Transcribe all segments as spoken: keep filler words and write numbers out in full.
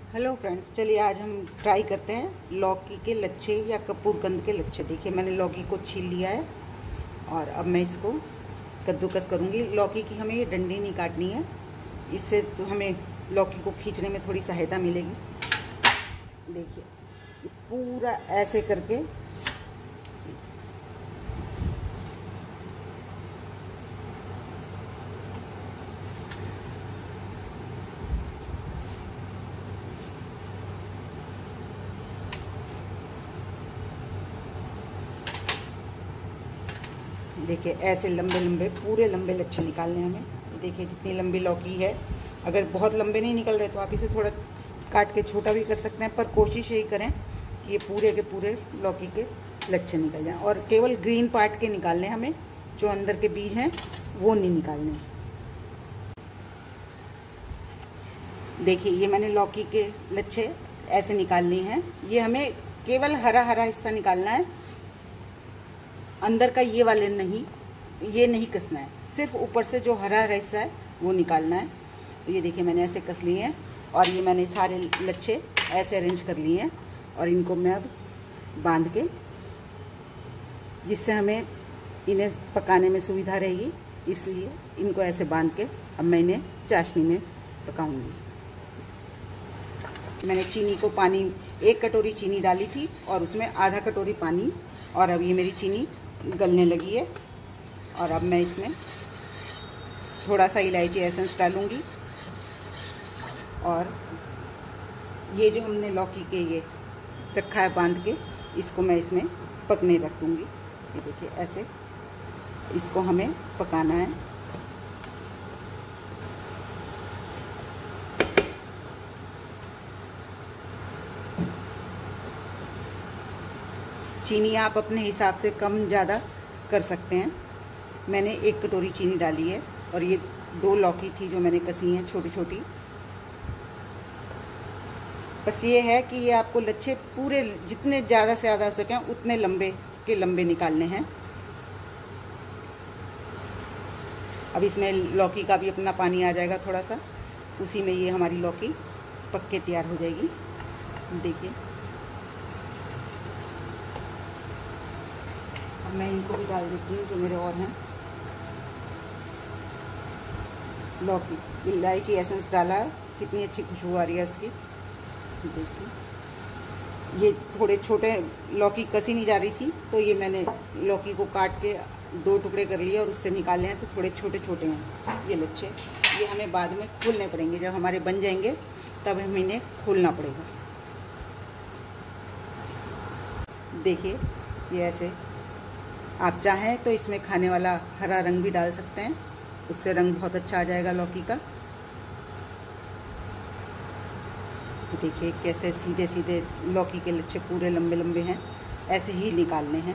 Hello friends, चलिए आज हम ट्राई करते हैं लौकी के लच्छे या कपूरकंद के लच्छे। देखिए मैंने लौकी को छील लिया है और अब मैं इसको कद्दूकस करूँगी। लौकी की हमें ये डंडी नहीं काटनी है, इससे तो हमें लौकी को खींचने में थोड़ी सहायता मिलेगी। देखिए पूरा ऐसे करके देखिए ऐसे लंबे लंबे पूरे लंबे लच्छे निकालने हैं हमें। देखिए जितनी लंबी लौकी है, अगर बहुत लंबे नहीं निकल रहे तो आप इसे थोड़ा काट के छोटा भी कर सकते हैं, पर कोशिश यही करें कि ये पूरे के पूरे लौकी के लच्छे निकल जाएं। और केवल ग्रीन पार्ट के निकालने हैं हमें, जो अंदर के बीज हैं वो नहीं निकालने। देखिए ये मैंने लौकी के लच्छे ऐसे निकालने हैं। ये हमें केवल हरा हरा हिस्सा निकालना है, अंदर का ये वाले नहीं, ये नहीं कसना है, सिर्फ ऊपर से जो हरा हरा हिस्सा है वो निकालना है। तो ये देखिए मैंने ऐसे कस लिए हैं और ये मैंने सारे लच्छे ऐसे अरेंज कर लिए हैं और इनको मैं अब बांध के, जिससे हमें इन्हें पकाने में सुविधा रहेगी, इसलिए इनको ऐसे बांध के अब मैं इन्हें चाशनी में पकाऊंगी। मैंने चीनी को पानी, एक कटोरी चीनी डाली थी और उसमें आधा कटोरी पानी, और अब ये मेरी चीनी गलने लगी है। और अब मैं इसमें थोड़ा सा इलायची एसेंस डालूंगी और ये जो हमने लौकी के ये रखा है बांध के, इसको मैं इसमें पकने रख दूंगी। ये देखिए ऐसे इसको हमें पकाना है। चीनी आप अपने हिसाब से कम ज़्यादा कर सकते हैं। मैंने एक कटोरी चीनी डाली है और ये दो लौकी थी जो मैंने कसी हैं छोटी छोटी। बस ये है कि ये आपको लच्छे पूरे जितने ज़्यादा से ज़्यादा हो सकें उतने लंबे के लंबे निकालने हैं। अब इसमें लौकी का भी अपना पानी आ जाएगा थोड़ा सा, उसी में ये हमारी लौकी पक के तैयार हो जाएगी। देखिए अब मैं इनको भी डाल देती हूँ जो मेरे और हैं। लौकी, इलायची एसेंस डाला है, कितनी अच्छी खुशबू आ रही है उसकी। देखिए ये थोड़े छोटे लौकी कसी नहीं जा रही थी, तो ये मैंने लौकी को काट के दो टुकड़े कर लिए और उससे निकाले हैं, तो थोड़े छोटे छोटे हैं ये लच्छे। ये हमें बाद में खोलने पड़ेंगे, जब हमारे बन जाएंगे तब हमें इन्हें खोलना पड़ेगा। देखिए ये ऐसे, आप चाहें तो इसमें खाने वाला हरा रंग भी डाल सकते हैं, उससे रंग बहुत अच्छा आ जाएगा लौकी का। देखिए कैसे सीधे सीधे लौकी के लच्छे पूरे लंबे लंबे हैं, ऐसे ही निकालने हैं।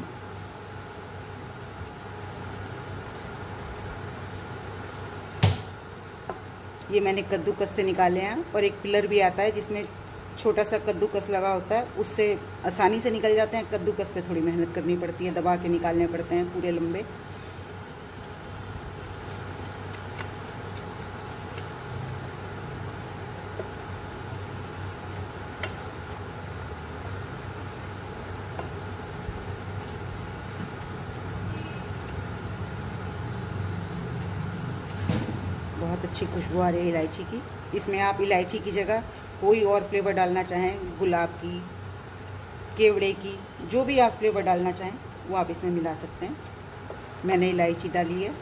ये मैंने कद्दूकस से निकाले हैं, और एक पिलर भी आता है जिसमें छोटा सा कद्दूकस लगा होता है, उससे आसानी से निकल जाते हैं। कद्दूकस पे थोड़ी मेहनत करनी पड़ती है, दबा के निकालने पड़ते हैं पूरे लंबे। बहुत अच्छी खुशबू आ रही है इलायची की। इसमें आप इलायची की जगह कोई और फ्लेवर डालना चाहें, गुलाब की, केवड़े की, जो भी आप फ्लेवर डालना चाहें वो आप इसमें मिला सकते हैं। मैंने इलायची डाली है।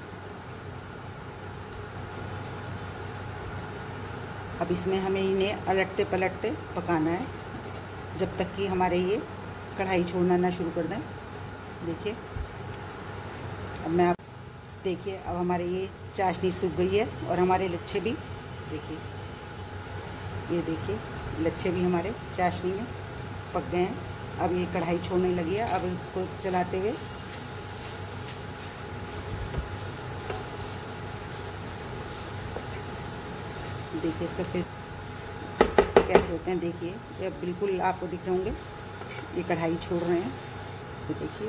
अब इसमें हमें इन्हें अलटते पलटते पकाना है जब तक कि हमारे ये कढ़ाई छोड़ना ना शुरू कर दें। देखिए अब मैं आप देखिए अब हमारे ये चाशनी सूख गई है और हमारे लच्छे भी, देखिए ये देखिए लच्छे भी हमारे चाशनी में पक गए हैं। अब ये कढ़ाई छोड़ने लगी है। अब इसको चलाते हुए देखिए सफ़ेद कैसे होते हैं। देखिए ये बिल्कुल आपको दिख रहे होंगे, ये कढ़ाई छोड़ रहे हैं। तो देखिए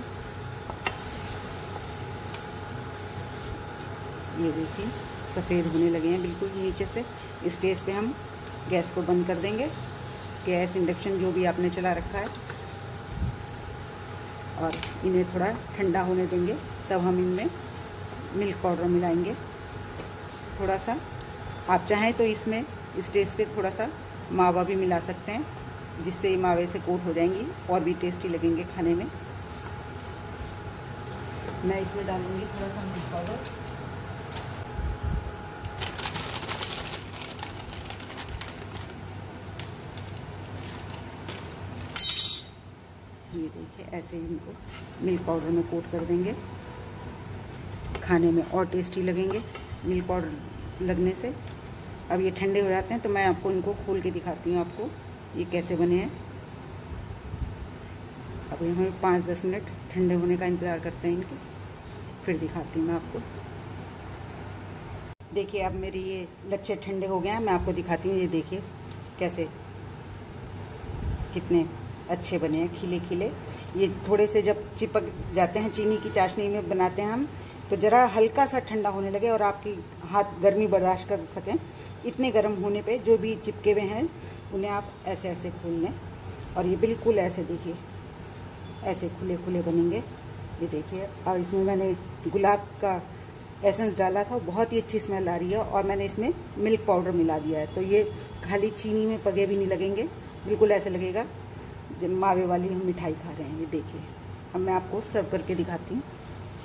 ये देखिए सफ़ेद होने लगे हैं बिल्कुल नीचे से। इस स्टेज पे हम गैस को बंद कर देंगे गैस इंडक्शन जो भी आपने चला रखा है, और इन्हें थोड़ा ठंडा होने देंगे। तब हम इनमें मिल्क पाउडर मिलाएंगे थोड़ा सा। आप चाहें तो इसमें इस स्टेज पे थोड़ा सा मावा भी मिला सकते हैं, जिससे ये मावे से कोट हो जाएंगी और भी टेस्टी लगेंगे खाने में। मैं इसमें डालूंगी थोड़ा सा मिल्क पाउडर। ये देखिए, ऐसे ही इनको मिल्क पाउडर में कोट कर देंगे। खाने में और टेस्टी लगेंगे मिल्क पाउडर लगने से। अब ये ठंडे हो जाते हैं तो मैं आपको इनको खोल के दिखाती हूँ आपको ये कैसे बने हैं। अब हमें पाँच दस मिनट ठंडे होने का इंतज़ार करते हैं इनके, फिर दिखाती हूँ मैं आपको। देखिए, अब मेरे ये लच्छे ठंडे हो गए हैं, मैं आपको दिखाती हूँ। ये देखिए कैसे कितने अच्छे बने हैं, खिले खिले। ये थोड़े से जब चिपक जाते हैं चीनी की चाशनी में बनाते हैं हम, तो ज़रा हल्का सा ठंडा होने लगे और आपकी हाथ गर्मी बर्दाश्त कर सकें, इतने गर्म होने पे जो भी चिपके हुए हैं उन्हें आप ऐसे ऐसे खोल लें। और ये बिल्कुल ऐसे देखिए, ऐसे खुले खुले बनेंगे। ये देखिए, और इसमें मैंने गुलाब का एसेंस डाला था, बहुत ही अच्छी स्मेल आ रही है। और मैंने इसमें मिल्क पाउडर मिला दिया है, तो ये खाली चीनी में पगे भी नहीं लगेंगे, बिल्कुल ऐसे लगेगा जब मावे वाली हम मिठाई खा रहे हैं। ये देखिए, अब मैं आपको सर्व करके दिखाती हूँ।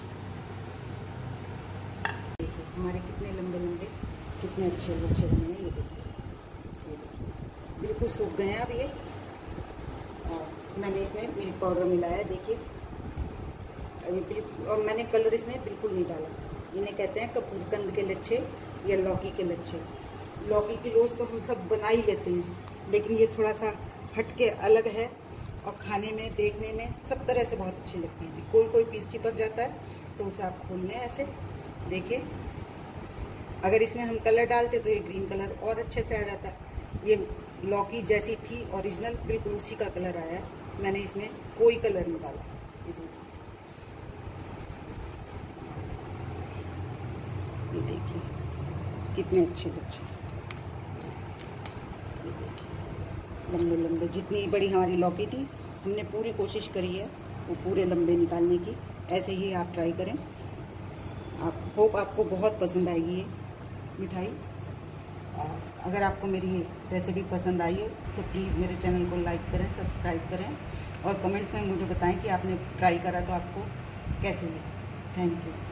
देखिए हमारे कितने लंबे लंबे, कितने अच्छे अच्छे बने हैं। ये देखिए, ये देखिए बिल्कुल सूख गए हैं अब ये। और मैंने इसमें मिल्क पाउडर मिलाया है, देखिए अभी बिल्कुल। और मैंने कलर इसमें बिल्कुल नहीं डाला। इन्हें कहते हैं कपूरकंद के लच्छे या लौकी के लच्छे। लौकी की लोच तो हम सब बना ही लेते हैं, लेकिन ये थोड़ा सा हटके अलग है और खाने में देखने में सब तरह से बहुत अच्छी लगती है। कोई कोई पीस चिपक जाता है तो उसे आप खोल लें ऐसे। देखिए, अगर इसमें हम कलर डालते तो ये ग्रीन कलर और अच्छे से आ जाता है। ये लौकी जैसी थी ओरिजिनल, बिल्कुल उसी का कलर आया है। मैंने इसमें कोई कलर नहीं डाला। ये देखिए कितने अच्छे लच्छे, लंबे लंबे। जितनी बड़ी हमारी लौकी थी, हमने पूरी कोशिश करी है वो पूरे लंबे निकालने की। ऐसे ही आप ट्राई करें। आप होप आपको बहुत पसंद आएगी ये मिठाई। अगर आपको मेरी ये रेसिपी पसंद आई है तो प्लीज़ मेरे चैनल को लाइक करें, सब्सक्राइब करें और कमेंट्स में मुझे बताएं कि आपने ट्राई करा तो आपको कैसे लगी। Thank you.